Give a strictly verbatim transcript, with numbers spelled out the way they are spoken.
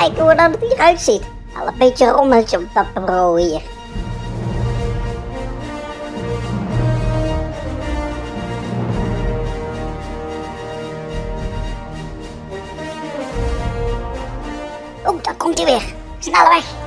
kijken hoe dat het hieruit ziet. Al een beetje rommeltje op dat bureau hier. Oh, daar komt hij weer. Snel weg.